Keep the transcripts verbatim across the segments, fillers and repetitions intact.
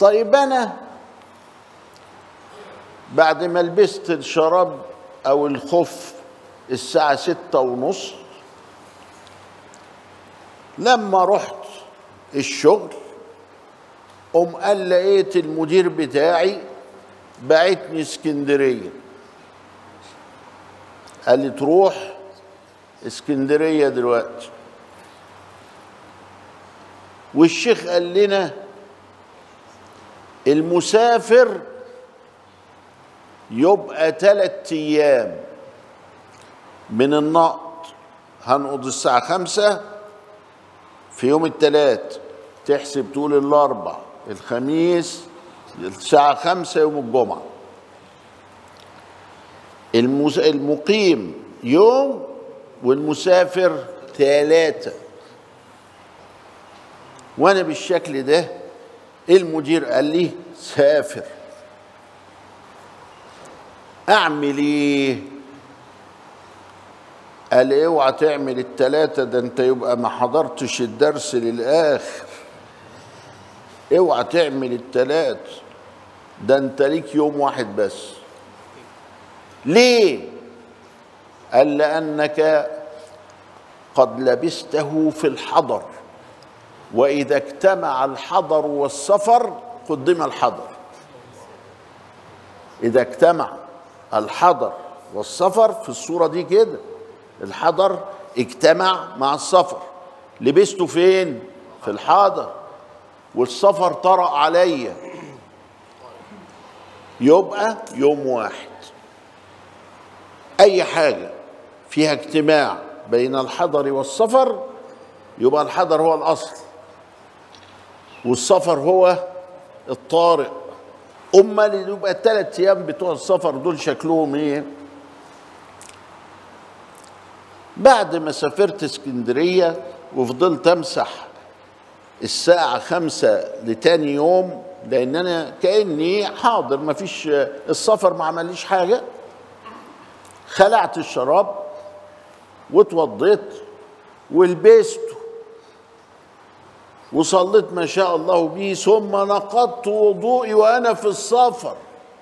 طيب أنا بعد ما لبست الشراب أو الخف الساعة ستة ونص، لما رحت الشغل قم قال لقيت المدير بتاعي بعتني اسكندرية، قال لي تروح اسكندرية دلوقتي، والشيخ قال لنا المسافر يبقى ثلاث ايام من النقط، هنقضي الساعة خمسة في يوم الثلاث، تحسب تقول الاربع الخميس الساعة خمسة يوم الجمعة، المقيم يوم والمسافر ثلاثة. وانا بالشكل ده المدير قال لي سافر، اعمل ايه؟ قال اوعى تعمل التلاتة، ده انت يبقى ما حضرتش الدرس للاخر، اوعى تعمل التلات، ده انت ليك يوم واحد بس. ليه؟ قال لانك قد لبسته في الحضر، واذا اجتمع الحضر والسفر قدم الحضر. اذا اجتمع الحضر والسفر في الصورة دي كده، الحضر اجتمع مع السفر، لبسته فين؟ في الحاضر، والسفر طرأ عليا، يبقى يوم واحد. اي حاجة فيها اجتماع بين الحضر والسفر يبقى الحضر هو الاصل والسفر هو الطارئ. امال يبقى الثلاث ايام بتوع السفر دول شكلهم ايه؟ بعد ما سافرت اسكندريه وفضلت امسح الساعه خمسة لتاني يوم، لان انا كاني حاضر، ما فيش السفر ما عمليش حاجه، خلعت الشراب واتوضيت ولبسته وصليت ما شاء الله به، ثم نقضت وضوئي وانا في السفر،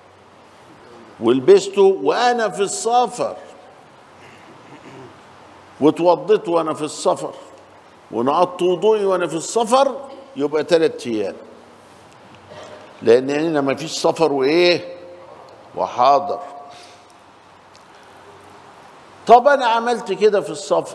ولبسته وانا في السفر، واتوضيت وانا في السفر، ونقضت وضوئي وانا في السفر، يبقى ثلاث ايام، لان هنا ما فيش سفر وايه وحاضر. طب انا عملت كده في السفر،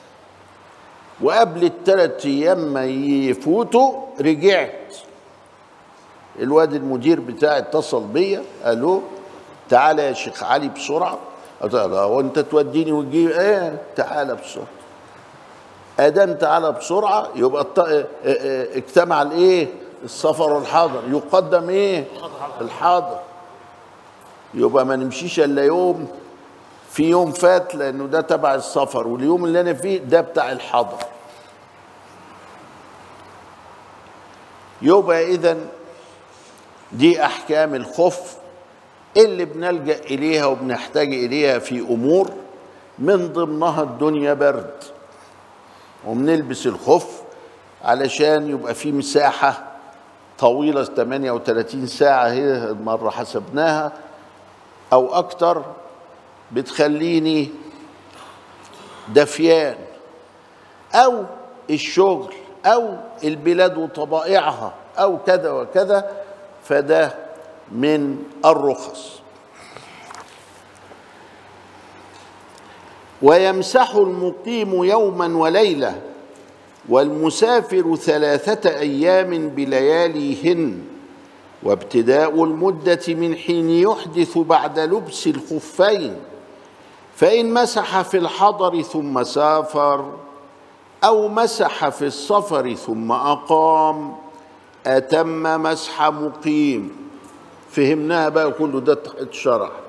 وقبل الثلاث ايام ما يفوتوا رجعت، الواد المدير بتاعي اتصل بيا قال له تعالى يا شيخ علي بسرعه. قلت له هو انت توديني وتجيب ايه؟ تعالى بسرعه. ادام تعالى بسرعه يبقى اجتمع الايه؟ السفر والحاضر، يقدم ايه؟ الحاضر. يبقى ما نمشيش الا يوم، في يوم فات لانه ده تبع السفر، واليوم اللي انا فيه ده بتاع الحضر. يبقى اذن دي احكام الخف اللي بنلجأ اليها وبنحتاج اليها في امور من ضمنها الدنيا برد، وبنلبس الخف علشان يبقى في مساحه طويله ثمانية وثلاثين ساعه، هي مره حسبناها او اكتر، بتخليني دفيان، او الشغل او البلاد وطبائعها او كذا وكذا، فده من الرخص. ويمسح المقيم يوما وليلة والمسافر ثلاثة أيام بلياليهن، وابتداء المدة من حين يحدث بعد لبس الخفين، فإن مسح في الحضر ثم سافر أو مسح في السفر ثم أقام أتم مسح مقيم. فهمناها بقى، كله ده اتشرح.